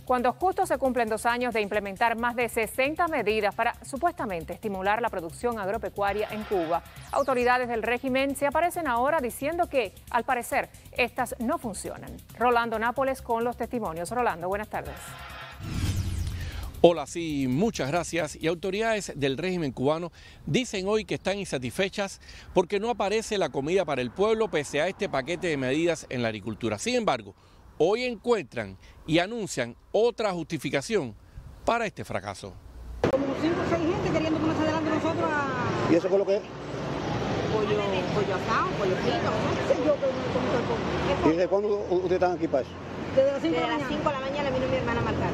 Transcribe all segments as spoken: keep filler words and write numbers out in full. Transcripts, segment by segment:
Cuando justo se cumplen dos años de implementar más de sesenta medidas para supuestamente estimular la producción agropecuaria en Cuba, autoridades del régimen se aparecen ahora diciendo que, al parecer, estas no funcionan. Rolando Nápoles con los testimonios. Rolando, buenas tardes. Hola, sí, muchas gracias. Y autoridades del régimen cubano dicen hoy que están insatisfechas porque no aparece la comida para el pueblo pese a este paquete de medidas en la agricultura. Sin embargo, hoy encuentran y anuncian otra justificación para este fracaso. Como cinco o seis gente queriendo que nos adelante nosotros a... ¿Y eso qué es lo que es? Pollo, pollo asado, pollo frito, no sé yo que me como todo el pollo. ¿Y desde cuándo ustedes están aquí para eso? Desde las cinco Desde de la las mañana. cinco de la mañana vino mi hermana a marcar.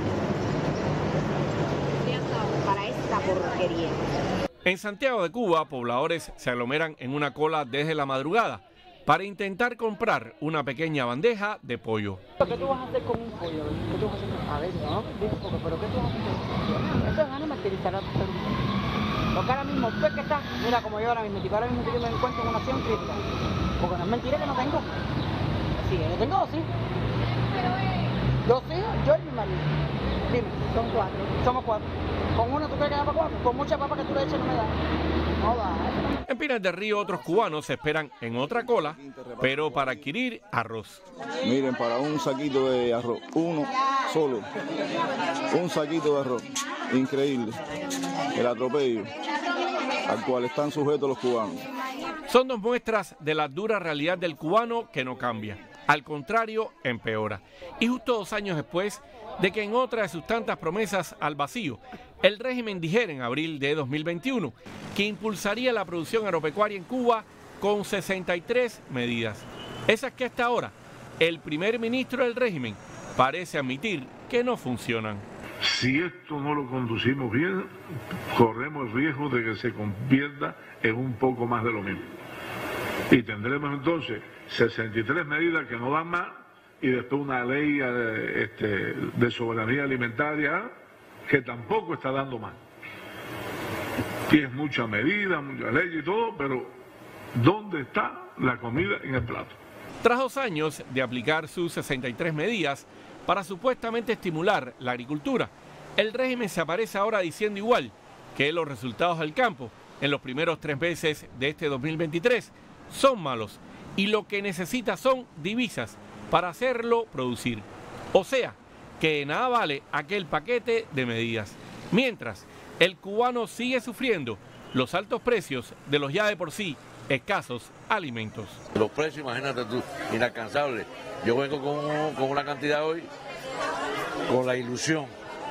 Para esta porquería. En Santiago de Cuba, pobladores se aglomeran en una cola desde la madrugada para intentar comprar una pequeña bandeja de pollo. ¿Qué tú vas a hacer con un pollo? ¿Qué tú vas a hacer con... A ver, no, dime un poco, pero ¿qué tú vas a hacer con un pollo? Eso es ganas martirizar a tu ser humano. Porque ahora mismo, usted que está, mira como yo ahora mismo, tipo, ahora mismo yo me encuentro en una acción crítica. Porque no es mentira que no tengo. Sí, yo tengo dos hijos. Dos hijos, yo y mi marido. Dime, son cuatro. Somos cuatro. Con uno tú crees que da para cuatro. Con mucha papa que tú le eches no me da. No da. En Pinas del Río, otros cubanos se esperan en otra cola, pero para adquirir arroz. Miren, para un saquito de arroz, uno solo, un saquito de arroz, increíble, el atropello al cual están sujetos los cubanos. Son dos muestras de la dura realidad del cubano que no cambia, al contrario, empeora. Y justo dos años después de que en otra de sus tantas promesas al vacío, el régimen dijera en abril de dos mil veintiuno que impulsaría la producción agropecuaria en Cuba con sesenta y tres medidas. Esas que hasta ahora el primer ministro del régimen parece admitir que no funcionan. Si esto no lo conducimos bien, corremos el riesgo de que se convierta en un poco más de lo mismo. Y tendremos entonces sesenta y tres medidas que no dan más y después una ley eh, este, de soberanía alimentaria que tampoco está dando más. Y es mucha medida, mucha ley y todo, pero ¿dónde está la comida en el plato? Tras dos años de aplicar sus sesenta y tres medidas para supuestamente estimular la agricultura, el régimen se aparece ahora diciendo igual que los resultados del campo en los primeros tres meses de este dos mil veintitrés son malos y lo que necesita son divisas para hacerlo producir. O sea, que de nada vale aquel paquete de medidas. Mientras, el cubano sigue sufriendo los altos precios de los ya de por sí escasos alimentos. Los precios, imagínate tú, inalcanzables. Yo vengo con, con una cantidad hoy, con la ilusión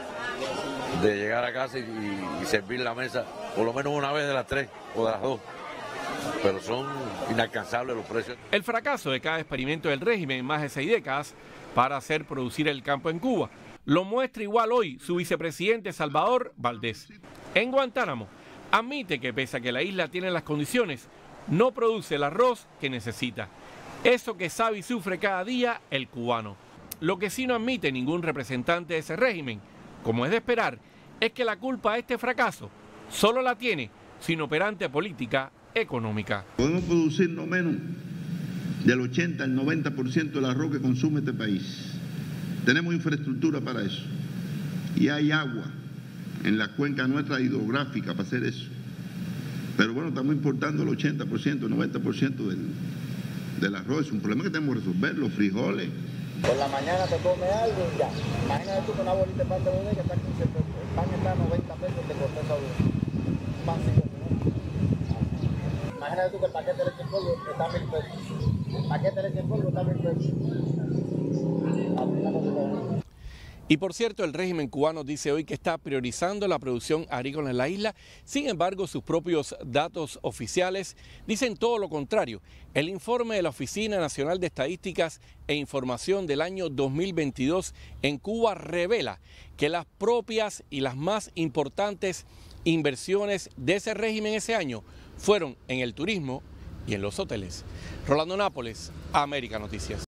de llegar a casa y, y servir la mesa por lo menos una vez de las tres o de las dos. Pero son inalcanzables los precios. El fracaso de cada experimento del régimen en más de seis décadas para hacer producir el campo en Cuba lo muestra igual hoy su vicepresidente Salvador Valdés. En Guantánamo admite que pese a que la isla tiene las condiciones, no produce el arroz que necesita. Eso que sabe y sufre cada día el cubano. Lo que sí no admite ningún representante de ese régimen, como es de esperar, es que la culpa de este fracaso solo la tiene su inoperante política económica. Podemos producir no menos del ochenta al noventa por ciento del arroz que consume este país. Tenemos infraestructura para eso. Y hay agua en la cuenca nuestra hidrográfica para hacer eso. Pero bueno, estamos importando el ochenta por ciento, el noventa por ciento del, del arroz. Es un problema que tenemos que resolver, los frijoles. Por la mañana te come algo y ya. Imagínate tú con una bolita de pan de bodega que está a quince pesos. El pan está a noventa pesos de corteza de pan sin comer. Imagínate tú que el paquete de leche en polvo está a mil pesos. El paquete de leche en polvo está a mil pesos. Y por cierto, el régimen cubano dice hoy que está priorizando la producción agrícola en la isla. Sin embargo, sus propios datos oficiales dicen todo lo contrario. El informe de la Oficina Nacional de Estadísticas e Información del año dos mil veintidós en Cuba revela que las propias y las más importantes inversiones de ese régimen ese año fueron en el turismo y en los hoteles. Rolando Nápoles, América Noticias.